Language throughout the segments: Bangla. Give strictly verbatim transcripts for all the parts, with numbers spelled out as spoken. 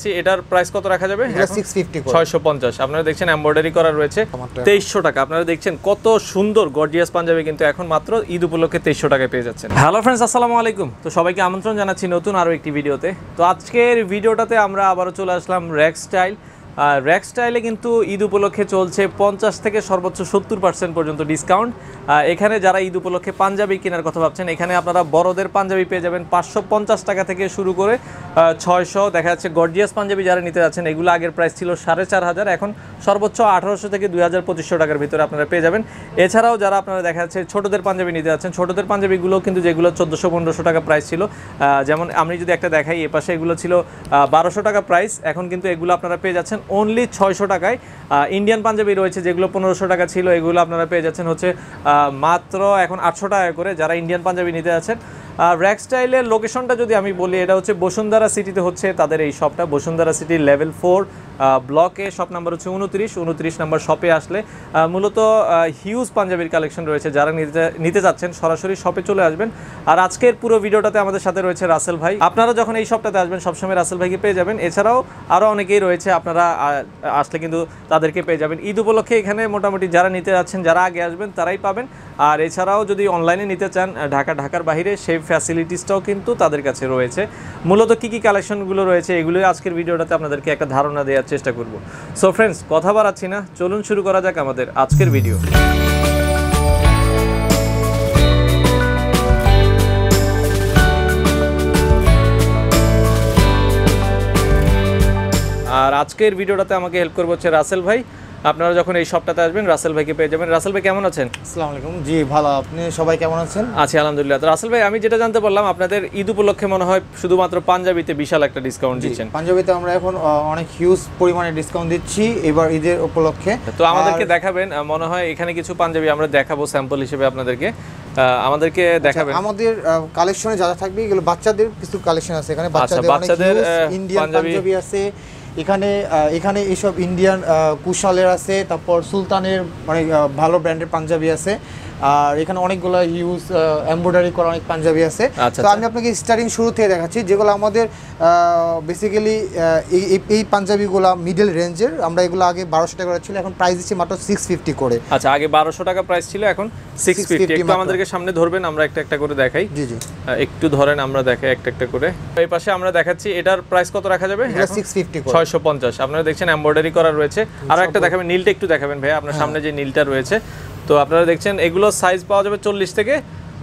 দেখাচ্ছি এটার প্রাইস কত রাখা যাবে? ছয়শো পঞ্চাশ। আপনারা দেখছেন এমব্রয়ডারি করা রয়েছে তেইশশো টাকা। আপনারা দেখছেন কত সুন্দর গর্জিয়াস পাঞ্জাবি কিন্তু এখন মাত্র ঈদ উপলক্ষে তেইশশো টাকায় পেয়ে যাচ্ছেন। হ্যালো ফ্রেন্ডস, আসসালামু আলাইকুম। তো সবাইকে আমন্ত্রণ জানাচ্ছি নতুন আরও একটি ভিডিওতে। তো আজকের ভিডিওটাতে আমরা আবারও চলে আসলাম র্যাক স্টাইল। র্যাক স্টাইলে কিন্তু ঈদ উপলক্ষে চলছে পঞ্চাশ থেকে সর্বোচ্চ সত্তর পার্সেন্ট পর্যন্ত ডিসকাউন্ট। এখানে যারা ঈদ উপলক্ষে পাঞ্জাবি কেনার কথা ভাবছেন, এখানে আপনারা বড়দের পাঞ্জাবি পেয়ে যাবেন পাঁচশো পঞ্চাশ টাকা থেকে শুরু করে ছয়শো। দেখা যাচ্ছে গর্জিয়াস পাঞ্জাবি যারা নিতে যাচ্ছেন, এগুলো আগের প্রাইস ছিল সাড়ে চার হাজার, এখন সর্বোচ্চ আঠারোশো থেকে দুই হাজার পঁচিশশো টাকার ভিতরে আপনারা পেয়ে যাবেন। এছাড়াও যারা আপনারা দেখা যাচ্ছে ছোটোদের পাঞ্জাবি নিতে যাচ্ছেন, ছোটোদের পাঞ্জাবিগুলো কিন্তু যেগুলো চোদ্দোশো পনেরোশো টাকা প্রাইস ছিল, যেমন আমি যদি একটা দেখাই, এ পাশে এগুলো ছিল বারোশো টাকা প্রাইস, এখন কিন্তু এগুলো আপনারা পেয়ে যাচ্ছেন অনলি ছয়শো টাকায়। ইন্ডিয়ান পাঞ্জাবি রয়েছে যেগুলো পনেরোশো টাকা ছিল, এগুলো আপনারা পেয়ে যাচ্ছেন হচ্ছে মাত্র এখন আটশো টাকা করে, যারা ইন্ডিয়ান পাঞ্জাবি নিতে যাচ্ছেন। র্যাক স্টাইলের লোকেশনটা যদি আমি বলি, এটা হচ্ছে বসুন্ধরা সিটিতে হচ্ছে তাদের এই শপটা, বসুন্ধরা সিটি লেভেল ফোর ব্লকে, শপ নাম্বার হচ্ছে উনত্রিশ উনত্রিশ নাম্বার শপে আসলে মূলত হিউজ পাঞ্জাবির কালেকশন রয়েছে। যারা নিতে নিতে যাচ্ছেন সরাসরি শপে চলে আসবেন। আর আজকের পুরো ভিডিওটাতে আমাদের সাথে রয়েছে রাসেল ভাই। আপনারা যখন এই শপটাতে আসবেন সবসময় রাসেল ভাইকে পেয়ে যাবেন। এছাড়াও আরও অনেকেই রয়েছে, আপনারা আসলে কিন্তু তাদেরকে পেয়ে যাবেন। ঈদ উপলক্ষে এখানে মোটামুটি যারা নিতে যাচ্ছেন, যারা আগে আসবেন তারাই পাবেন। আর এছাড়াও যদি অনলাইনে নিতে চান ঢাকা ঢাকার বাইরে, সেই ফ্যাসিলিটিসটাও কিন্তু তাদের কাছে রয়েছে। মূলত কী কী কালেকশনগুলো রয়েছে এগুলোই আজকের ভিডিওটাতে আপনাদেরকে একটা ধারণা দেওয়ার চেষ্টা করব। সো ফ্রেন্ডস, কথা বাড়াচ্ছি না, চলুন শুরু করা যাক আমাদের আজকের ভিডিও। আর আজকের ভিডিওটাতে আমাকে হেল্প করবো হচ্ছে রাসেল ভাই। আপনারা যখন এই শপটাতে আসবেন রাসেল ভাইকে পেয়ে যাবেন। রাসেল ভাই কেমন আছেন? আসসালামু আলাইকুম। জি ভালো, আপনি সবাই কেমন আছেন? আছি আলহামদুলিল্লাহ। তো রাসেল ভাই, আমি যেটা জানতে পারলাম আপনাদের ঈদ উপলক্ষে মনে হয় শুধুমাত্র পাঞ্জাবিতে বিশাল একটা ডিসকাউন্ট দিচ্ছেন। পাঞ্জাবিতে আমরা এখন অনেক হিউজ পরিমাণে ডিসকাউন্ট দিচ্ছি এবার ঈদের উপলক্ষে। তো আমাদেরকে দেখাবেন, মনে হয় এখানে কিছু পাঞ্জাবি আমরা দেখাবো স্যাম্পল হিসেবে আপনাদেরকে, আমাদেরকে দেখাবেন। আমাদের কালেকশনে যা যা থাকবে এগুলো বাচ্চাদের কিছু কালেকশন আছে, এখানে বাচ্চাদের বাচ্চাদের ইন্ডিয়ান পাঞ্জাবি আছে। এখানে এখানে এইসব ইন্ডিয়ান কুশালের আছে, তারপর সুলতানের মানে ভালো ব্র্যান্ডের পাঞ্জাবি আছে। আর এখানে অনেকগুলো হিউজ এমব্রয়ডারি করা অনেক পাঞ্জাবি আছে। তো আমি আপনাকে স্টার্টিং শুরু থেকে দেখাচ্ছি, যেগুলো আমাদের বেসিক্যালি এই এই পাঞ্জাবিগুলো মিডল রেঞ্জের। আমরা এগুলো আগে বারোশো টাকা ছিল, এখন প্রাইস দিচ্ছি মাত্র সিক্স ফিফটি করে। আচ্ছা, আগে বারোশো টাকা প্রাইস ছিল, এখন সিক্স ফিফটি। একটু আমাদেরকে সামনে ধরবেন, আমরা একটা একটা করে দেখাই। জি জি, একটু ধরেন, আমরা দেখাই একটা একটা করে। এই পাশে আমরা দেখাচ্ছি, এটার প্রাইস কত রাখা যাবে? সিক্স ফিফটি, ছয়শো পঞ্চাশ। আপনারা দেখছেন এমব্রয়ডারি করা রয়েছে। আর একটা দেখাবেন, নীলটা একটু দেখাবেন ভাই, আপনার সামনে যে নীলটা রয়েছে। তো আপনারা দেখছেন এগুলো সাইজ পাওয়া যাবে চল্লিশ থেকে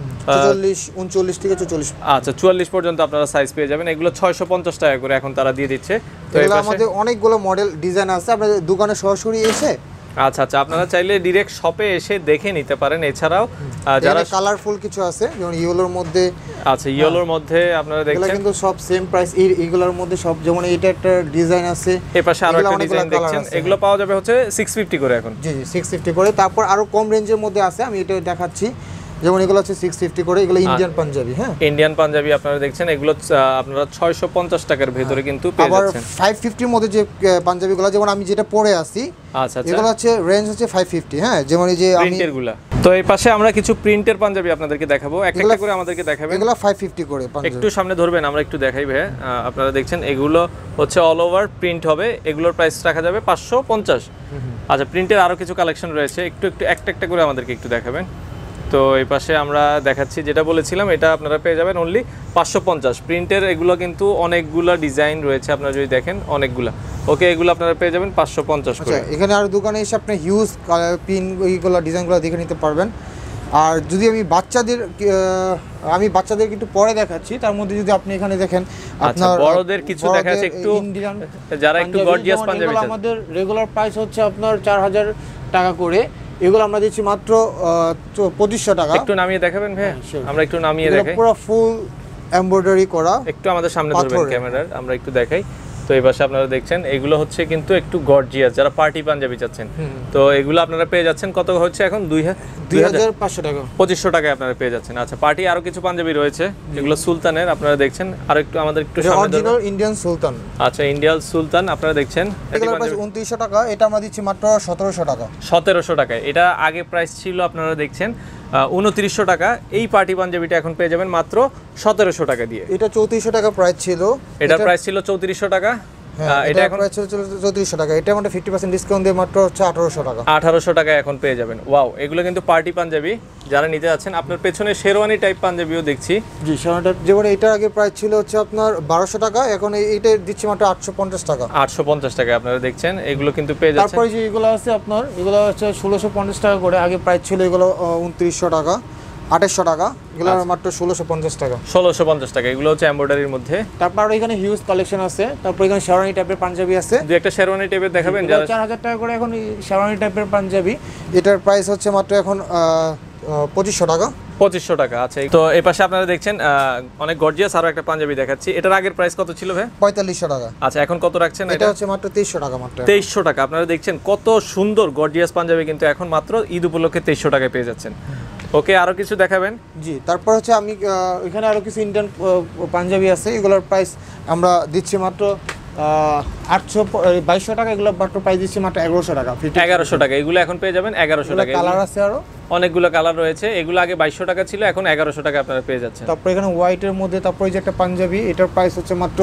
উনচল্লিশ থেকে চল্লিশ, আচ্ছা চুয়াল্লিশ পর্যন্ত আপনারা সাইজ পেয়ে যাবেন। এগুলো ছয়শো পঞ্চাশ টাকা করে এখন তারা দিয়ে দিচ্ছে। তো আমাদের অনেকগুলো মডেল ডিজাইন আছে, আপনাদের দোকানে সরাসরি এসে আচ্ছা আচ্ছা আপনারা চাইলে ডিরেক্ট শপে এসে দেখে নিতে পারেন। এছাড়াও যারা কালারফুল কিছু আছে, যেমন ইয়েলোর মধ্যে, আচ্ছা ইয়েলোর মধ্যে আপনারা দেখছেন কিন্তু সব সেম প্রাইস। এইগুলোর মধ্যে সব, যেমন এটা একটা ডিজাইন আছে, এই পাশে আরো একটা ডিজাইন দেখছেন, এগুলো পাওয়া যাবে হচ্ছে সিক্স ফিফটি করে এখন। জি জি, সিক্স ফিফটি করে। তারপর আরো কম রেঞ্জের মধ্যে আছে, আমি এটা দেখাচ্ছি। যেমন এগুলো হচ্ছে সিক্স ফিফটি করে, এগুলো ইন্ডিয়ান পাঞ্জাবি। হ্যাঁ, ইন্ডিয়ান পাঞ্জাবি আপনারা দেখছেন, এগুলো আপনারা ছয়শো পঞ্চাশ টাকার ভিতরে কিন্তু পেয়ে যাচ্ছেন। আবার ফাইভ ফিফটি এর মধ্যে যে পাঞ্জাবিগুলো, যেমন আমি যেটা পরে আছি, আচ্ছা আচ্ছা, এগুলো হচ্ছে রেঞ্জ হচ্ছে ফাইভ ফিফটি। হ্যাঁ, যেমন এই যে প্রিন্টের গুলা। তো এই পাশে আমরা কিছু প্রিন্টের পাঞ্জাবি আপনাদেরকে দেখাবো, একটা একটা করে আমাদেরকে দেখাবেন। এগুলো ফাইভ ফিফটি করে পাঞ্জাবি। একটু সামনে ধরবেন, আমরা একটু দেখাই ভাই। আপনারা দেখছেন এগুলো হচ্ছে অল ওভার প্রিন্ট হবে, এগুলোর প্রাইস রাখা যাবে পাঁচশো পঞ্চাশ। আচ্ছা, প্রিন্টের আরো কিছু কালেকশন রয়েছে, একটু একটু একটা একটা করে আমাদেরকে একটু দেখাবেন। তো এই পাশে আমরা দেখাচ্ছি, যেটা বলেছিলাম এটা আপনারা পেয়ে যাবেন অনলি পাঁচশো পঞ্চাশ। প্রিন্টের এগুলো কিন্তু অনেকগুলো ডিজাইন রয়েছে, আপনারা যদি দেখেন অনেকগুলা। ওকে, এগুলো আপনারা পেয়ে যাবেন পাঁচশো পঞ্চাশ করে। এখানে আর দোকানে এসে আপনি হিউজ পিন এইগুলো ডিজাইনগুলো দেখে নিতে পারবেন। আর যদি আমি বাচ্চাদের আমি বাচ্চাদের একটু পরে দেখাচ্ছি, তার মধ্যে যদি আপনি এখানে দেখেন আপনার বড়দের কিছু দেখাচ্ছে, একটু যারা একটু গর্জিয়াস পাঞ্জাবি, আমাদের রেগুলার প্রাইস হচ্ছে আপনার চার হাজার টাকা করে, এগুলো আমরা দিচ্ছি মাত্র পঁচিশশো টাকা। একটু নামিয়ে দেখাবেন ভাই, আমরা একটু নামিয়ে দেখাই। পুরো ফুল এমব্রয়ডারি করা, একটু আমাদের সামনে ধরবেন ক্যামেরার, আমরা একটু দেখাই। তো এই পাশে আপনারা দেখছেন এগুলো হচ্ছে কিন্তু একটু গর্জিয়াস, যারা পার্টি পাঞ্জাবি চাচ্ছেন। তো এগুলো আপনারা পেয়ে যাচ্ছেন কত হচ্ছে এখন? দুই হাজার পাঁচশো টাকা, পঁচিশশো টাকায় আপনারা পেয়ে যাচ্ছেন। আচ্ছা, পার্টি আরো কিছু পাঞ্জাবি রয়েছে, যেগুলো সুলতানের, আপনারা দেখছেন। আর একটু আমাদের একটু অরিজিনাল ইন্ডিয়ান সুলতান। আচ্ছা, ইন্ডিয়ান সুলতান আপনারা দেখছেন, এগুলোর প্রাইস উনত্রিশশো টাকা, এটা আমরা দিচ্ছি মাত্র সতেরোশো টাকা। সতেরোশো টাকায়। এটা আগে প্রাইস ছিল আপনারা দেখছেন উনত্রিশশো টাকা। এই পার্টি পাঞ্জাবিটা এখন পেয়ে যাবেন মাত্র সতেরোশো টাকা দিয়ে। এটা চৌত্রিশশো টাকা প্রাইস ছিল, এটা প্রাইস ছিল চৌত্রিশশো টাকা। এটা এখন প্রাইস হচ্ছে চৌত্রিশশো টাকা, এটা মানে ফিফটি পার্সেন্ট ডিসকাউন্ট দিয়ে মাত্র হচ্ছে আঠারোশো টাকা। আঠারোশো টাকায় এখন পেয়ে যাবেন। ওয়াও, এগুলো কিন্তু পার্টি পাঞ্জাবি, যারা নিতে যাচ্ছেন। আপনার পেছনে শেরওয়ানি টাইপ পাঞ্জাবিও দেখছি। জি, শেরওয়ানি টাইপ, যেমন এটার আগে প্রাইস ছিল হচ্ছে আপনার বারোশো টাকা, এখন এইটা দিচ্ছি মাত্র আটশো পঞ্চাশ টাকা। আটশো পঞ্চাশ টাকায় আপনারা দেখছেন এগুলো কিন্তু পেয়ে যাচ্ছেন। তারপরে যে এগুলো আছে আপনার, এগুলো হচ্ছে ষোলোশো পঞ্চাশ টাকা করে, আগে প্রাইস ছিল এগুলো উনত্রিশশো টাকা, আঠাশশো টাকা, এগুলো মাত্র ষোলোশো পঞ্চাশ টাকা। ষোলোশো পঞ্চাশ টাকা, এগুলো হচ্ছে এমব্রয়ডারির মধ্যে। তারপর এখানে হিউজ কালেকশন আছে। তারপর এখানে শেরওয়ানি টাইপের পাঞ্জাবি আছে, দুই একটা শেরওয়ানি টাইপের দেখাবেন। যারা চার হাজার টাকা করে এখন শেরওয়ানি টাইপের পাঞ্জাবি, এটার প্রাইস হচ্ছে মাত্র এখন পঁচিশশো টাকা। পঁচিশশো টাকা। আচ্ছা, তো এই পাশে আপনারা দেখছেন অনেক গর্জিয়াস আরো একটা পাঞ্জাবি দেখাচ্ছি। এটার আগের প্রাইস কত ছিল ভাই? পঁয়তাল্লিশশো টাকা। আচ্ছা, এখন কত রাখছেন? এটা হচ্ছে মাত্র তেইশশো টাকা। মাত্র তেইশশো টাকা। আপনারা দেখছেন কত সুন্দর গর্জিয়াস পাঞ্জাবি কিন্তু এখন মাত্র ঈদ উপলক্ষে তেইশশো টাকায় পেয়ে যাচ্ছেন। ওকে, আরো কিছু দেখাবেন? জি, তারপর হচ্ছে আমি এখানে আরো কিছু ইন্ডিয়ান পাঞ্জাবি আছে, এগুলোর প্রাইস আমরা দিচ্ছি মাত্র আটশো বাইশশো টাকা, এগুলো মাত্র প্রাইস দিচ্ছি মাত্র এগারোশো টাকা। এগারোশো টাকা, এগুলো এখন পেয়ে যাবেন এগারোশো টাকা। কালার আছে আরো অনেকগুলো কালার রয়েছে, এগুলো আগে বাইশশো টাকা ছিল, এখন এগারোশো টাকা আপনারা পেয়ে যাচ্ছেন। তারপর এখানে হোয়াইটের মধ্যে, তারপর এই যে একটা পাঞ্জাবি, এটার প্রাইস হচ্ছে মাত্র,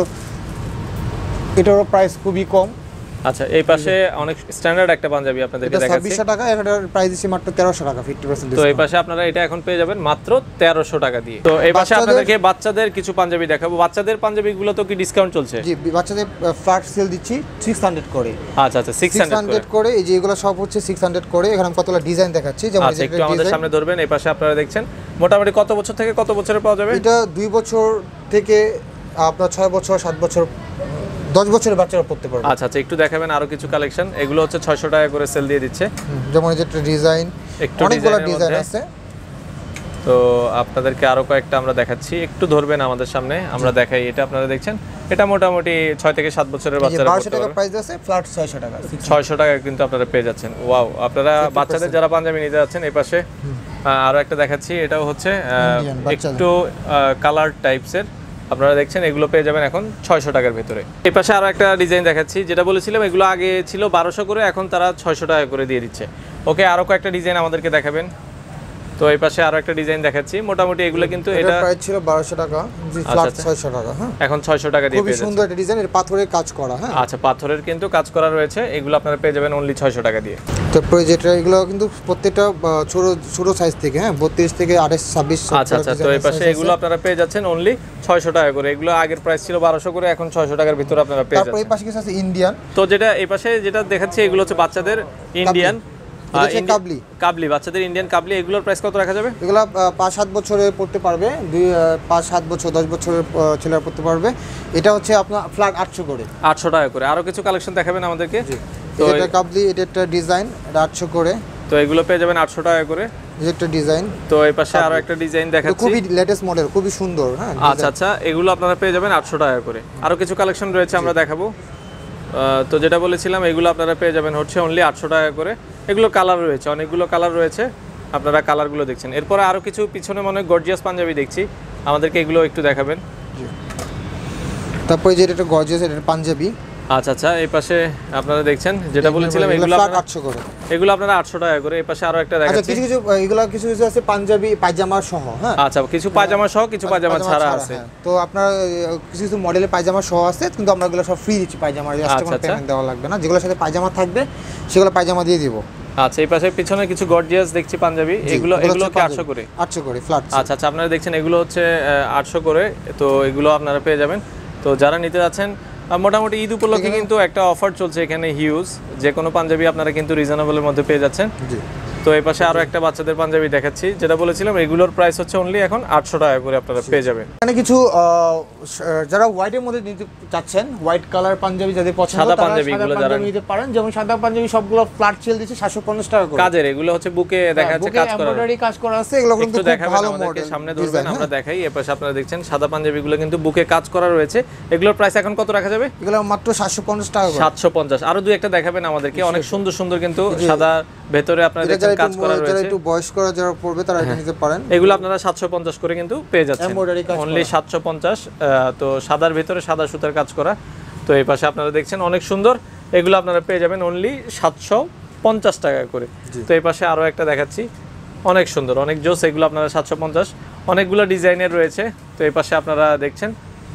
এটারও প্রাইস খুবই কম। আচ্ছা, এই পাশে অনেক স্ট্যান্ডার্ড একটা পাঞ্জাবি আপনাদেরকে দেখাচ্ছি, ছাব্বিশশো টাকা, এটার প্রাইস দিচ্ছি মাত্র তেরোশো টাকা, ফিফটি পার্সেন্ট। তো এই পাশে আপনারা এটা এখন পেয়ে যাবেন মাত্র তেরোশো টাকা দিয়ে। তো এই পাশে আপনাদেরকে বাচ্চাদের কিছু পাঞ্জাবি দেখাবো। বাচ্চাদের পাঞ্জাবিগুলো তো কি ডিসকাউন্ট চলছে? জি, বাচ্চাদের ফ্ল্যাট সেল দিচ্ছি ছয়শো করে। আচ্ছা আচ্ছা, ছয়শো করে, এই যে এগুলো সব হচ্ছে ছয়শো করে। এখানে কতগুলো ডিজাইন দেখাচ্ছি, যেমন আচ্ছা, একটু আমাদের সামনে ধরবেন। এই পাশে আপনারা দেখছেন মোটামুটি কত বছর থেকে কত বছরে পাওয়া যাবে? এটা দুই বছর থেকে আপনার ছয় বছর, সাত বছর, দশ বছরের বাচ্চারা পড়তে পারবে। আচ্ছা আচ্ছা, একটু দেখাবেন আরো কিছু কালেকশন। এগুলো হচ্ছে ছয়শো টাকা করে সেল দিয়ে দিচ্ছে। যেমন এই যে একটা ডিজাইন, অনেকগুলো ডিজাইন আছে। তো আপনাদেরকে আরো কয়েকটা আমরা দেখাচ্ছি, একটু ধরবেন আমাদের সামনে, আমরা দেখাই। এটা আপনারা দেখছেন, এটা মোটামুটি ছয় থেকে সাত বছরের বাচ্চারা বারোশো টাকা প্রাইস আছে, ফ্ল্যাট ছয়শো টাকা। ছয়শো টাকা কিন্তু আপনারা পেয়ে যাচ্ছেন। ওয়াও, আপনারা বাচ্চাদের যারা পাঞ্জাবি নিতে যাচ্ছেন, এই পাশে আরো একটা দেখাচ্ছি। এটাও হচ্ছে একটু কালার টাইপসের, আপনারা দেখছেন এগুলো পেয়ে যাবেন এখন ছয়শো টাকার ভিতরে। এই পাশে আরো একটা ডিজাইন দেখাচ্ছি, যেটা বলেছিলাম এগুলো আগে ছিল বারোশো করে, এখন তারা ছয়শো টাকা করে দিয়ে দিচ্ছে। ওকে, আরো কয়েকটা ডিজাইন আমাদেরকে দেখাবেন। তো এই পাশে আরো একটা ডিজাইন দেখাচ্ছি, মোটামুটি এগুলো কিন্তু এটা প্রাইস ছিল বারোশো টাকা, জি ফ্ল্যাট ছয়শো টাকা। হ্যাঁ, এখন ছয়শো টাকা দিয়ে পেয়ে যাচ্ছেন। খুব সুন্দর একটা ডিজাইন, এর পাথরের কাজ করা। হ্যাঁ, আচ্ছা, পাথরের কিন্তু কাজ করা রয়েছে, এগুলো আপনারা পেয়ে যাবেন অনলি ছয়শো টাকা দিয়ে। তারপরে যেটা এগুলো কিন্তু প্রত্যেকটা ছোট ছোট সাইজ থেকে, হ্যাঁ বত্রিশ থেকে আঠাশ, ছাব্বিশ। আচ্ছা আচ্ছা, তো এই পাশে এগুলো আপনারা পেয়ে যাচ্ছেন অনলি ছয়শো টাকা করে। এগুলো আগের প্রাইস ছিল বারোশো করে, এখন ছয়শো টাকার ভিতরে আপনারা পেয়ে যাচ্ছেন। তারপর এই পাশে কিছু আছে ইন্ডিয়ান। তো যেটা এই পাশে যেটা দেখাচ্ছি এগুলো হচ্ছে বাচ্চাদের ইন্ডিয়ান কাবলি, কাবলি বাচ্চাদের ইন্ডিয়ান কাবলি। এগুলোর প্রাইস কত রাখা যাবে? এগুলো পাঁচ সাত বছরে পড়তে পারবে, দুই পাঁচ সাত বছর দশ বছরের ছেলেরা পড়তে পারবে। এটা হচ্ছে আপনার ফ্ল্যাট আটশো করে। আটশো টাকা করে। আরো কিছু কালেকশন দেখাবেন আমাদেরকে? তো এটা কাবলি, এটা একটা ডিজাইন, এটা আটশো করে। তো এগুলো পেয়ে যাবেন আটশো টাকা করে। এই একটা ডিজাইন। তো এই পাশে আরো একটা ডিজাইন দেখাচ্ছি, খুবই লেটেস্ট মডেল, খুবই সুন্দর। হ্যাঁ, আচ্ছা আচ্ছা, এগুলো আপনারা পেয়ে যাবেন আটশো টাকা করে। আরো কিছু কালেকশন রয়েছে, আমরা দেখাবো। তো যেটা বলেছিলাম এগুলো আপনারা পেয়ে যাবেন হচ্ছে অনলি আটশো টাকা করে। এগুলো কালার রয়েছে, অনেকগুলো কালার রয়েছে, আপনারা কালারগুলো দেখছেন। এরপরে আরো কিছু পিছনে মনে হয় গর্জিয়াস পাঞ্জাবি দেখছি, আমাদেরকে এগুলো একটু দেখাবেন। তারপরে যেটা একটা গর্জিয়াস, এটা পাঞ্জাবি। আচ্ছা আচ্ছা, এই পাশে আপনারা দেখছেন যেটা বলেছিলাম এগুলো আপনারা আটশো করে। এগুলো আপনারা আটশো টাকা করে। এই পাশে আরো একটা দেখাচ্ছি। আচ্ছা, কিছু কিছু এগুলো কিছু কিছু আছে পাঞ্জাবি পায়জামা সহ। হ্যাঁ, আচ্ছা, কিছু পায়জামা সহ, কিছু পায়জামা ছাড়া আছে। তো আপনার কিছু কিছু মডেলের পায়জামা সহ আছে, কিন্তু আমরা এগুলো সব ফ্রি দিচ্ছি। পায়জামা এক্সট্রা কোনো পেমেন্ট দেওয়া লাগবে না। যেগুলোর সাথে পায়জামা থাকবে সেগুলো পায়জামা দিয়ে দিব। আচ্ছা, এই পাশে পিছনে কিছু গর্জিয়াস দেখছি পাঞ্জাবি, এগুলো এগুলো কি আটশো করে? আটশো করে ফ্ল্যাট। আচ্ছা আচ্ছা, আপনারা দেখছেন এগুলো হচ্ছে আটশো করে। তো এগুলো আপনারা পেয়ে যাবেন। তো যারা নিতে যাচ্ছেন, মোটামুটি ঈদ উপলক্ষে কিন্তু একটা অফার চলছে এখানে হিউজ, যে কোনো পাঞ্জাবি আপনারা কিন্তু রিজনেবলের মধ্যে পেয়ে যাচ্ছেন। জি। তো এই পাশে আরো একটা বাচ্চাদের পাঞ্জাবি দেখাচ্ছি, যেটা বলেছিলাম এগুলোর প্রাইস হচ্ছে অনলি এখন আটশো টাকা করে আপনারা পেয়ে যাবেন। এখানে কিছু যারা হোয়াইটের মধ্যে নিতে চাচ্ছেন, হোয়াইট কালার পাঞ্জাবি যাদের পছন্দ, সাদা পাঞ্জাবিগুলো যারা নিতে পারেন। যেমন সাদা পাঞ্জাবি সবগুলো ফ্ল্যাট সেল দিচ্ছে সাতশো পঞ্চাশ টাকা করে। কাজের এগুলো হচ্ছে বুকে দেখা যাচ্ছে কাজ করা, এমব্রয়ডারি কাজ করা আছে। এগুলো কিন্তু খুব ভালো মডেল, সামনে ধরবেন আমরা দেখাই। এই পাশে আপনারা দেখছেন সাদা পাঞ্জাবিগুলো কিন্তু বুকে কাজ করা রয়েছে। এগুলোর প্রাইস এখন কত রাখা যাবে? এগুলো মাত্র সাতশো পঞ্চাশ টাকা করে। সাতশো পঞ্চাশ। আরো দুই একটা দেখাবেন আমাদেরকে, অনেক সুন্দর সুন্দর কিন্তু সাদা ভেতরে আপনারা দেখছেন কাজ করা রয়েছে। যারা একটু বয়স্করা যারা পড়বে তারা এটা নিতে পারেন। এগুলো আপনারা সাতশো পঞ্চাশ করে কিন্তু পেয়ে যাচ্ছেন, অনলি সাতশো পঞ্চাশ। তো সাদার ভিতরে সাদা সুতার কাজ করা। তো এই পাশে আপনারা দেখছেন অনেক সুন্দর, এগুলো আপনারা পেয়ে যাবেন অনলি সাতশো পঞ্চাশ টাকা করে। তো এই পাশে আরো একটা দেখাচ্ছি, অনেক সুন্দর, অনেক জোস। এগুলো আপনারা সাতশো পঞ্চাশ, অনেকগুলো ডিজাইনের রয়েছে। তো এই পাশে আপনারা দেখছেন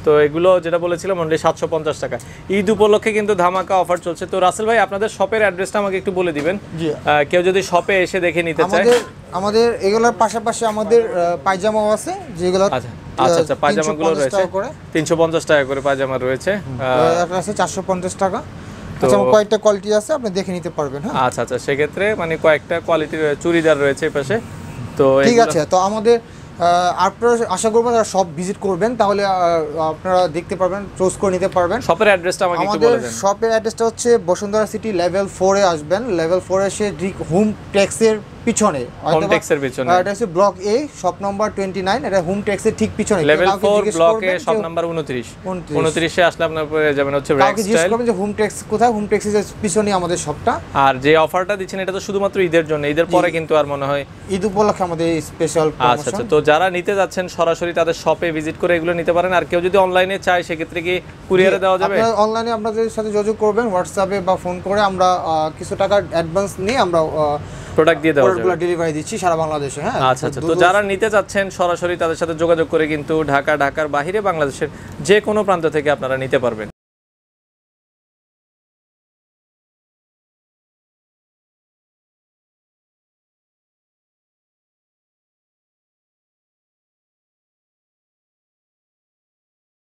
তো এগুলো যেটা বলেছিলাম অনলি সাতশো পঞ্চাশ টাকা। ঈদ উপলক্ষে কিন্তু ধামাকা অফার চলছে। তো রাসেল ভাই আপনাদের শপের অ্যাড্রেসটা আমাকে একটু বলে দিবেন, কেউ যদি শপে এসে দেখে নিতে চায়। আমাদের আমাদের এগুলোর পাশাপাশি আমাদের পায়জামাও আছে, যেগুলো আচ্ছা আচ্ছা আচ্ছা পায়জামাগুলো রয়েছে তিনশো পঞ্চাশ টাকা করে পায়জামা রয়েছে, একটা আছে চারশো পঞ্চাশ টাকা। আচ্ছা, কয়েকটা কোয়ালিটি আছে, আপনি দেখে নিতে পারবেন। হ্যাঁ আচ্ছা আচ্ছা, সেক্ষেত্রে মানে কয়েকটা কোয়ালিটির চুড়িদার রয়েছে এই পাশে। তো ঠিক আছে, তো আমাদের আপনারা আশা করবো যারা সব ভিজিট করবেন, তাহলে আপনারা দেখতে পারবেন, চুজ করে নিতে পারবেন। শপের অ্যাড্রেসটা আমাকে একটু বলে দেন। আমাদের শপের অ্যাড্রেসটা হচ্ছে বসুন্ধরা সিটি লেভেল ফোর এ আসবেন। লেভেল ফোর এ এসে হোম ট্যাক্সের পিছনে, হোম ট্যাক্সের পিছনে এটা হচ্ছে block A shop number twenty nine, এটা হোম ট্যাক্সের ঠিক পিছনে level four block A shop number উনত্রিশ উনত্রিশ এ আসলে আপনারা পেয়ে যাবেন হচ্ছে রেক্স স্টাইল। জিজ্ঞেস করবেন যে হোম ট্যাক্স কোথায়, হোম ট্যাক্সের পিছনে আমাদের শপটা। আর যে অফারটা দিচ্ছেন এটা তো শুধুমাত্র ঈদের জন্য, ঈদের পরে কিন্তু আর মনে হয় ঈদ উপলক্ষে আমাদের স্পেশাল প্রমোশন। আচ্ছা আচ্ছা, তো যারা নিতে যাচ্ছেন সরাসরি তাদের শপে ভিজিট করে এগুলো নিতে পারেন। আর কেউ যদি অনলাইনে চায় সেক্ষেত্রে কি কুরিয়ারে দেওয়া যাবে? আপনারা অনলাইনে আপনাদের সাথে যোগাযোগ করবেন হোয়াটসঅ্যাপে বা ফোন করে, আমরা কিছু টাকা অ্যাডভান্স নিয়ে আমরা প্রোডাক্ট দিয়ে দেওয়া যাবে, ডেলিভারি দিচ্ছি সারা বাংলাদেশে। হ্যাঁ আচ্ছা আচ্ছা, তো যারা নিতে চাচ্ছেন সরাসরি তাদের সাথে যোগাযোগ করে কিন্তু ঢাকা ঢাকার বাইরে বাংলাদেশের যে কোনো প্রান্ত থেকে আপনারা নিতে পারবেন।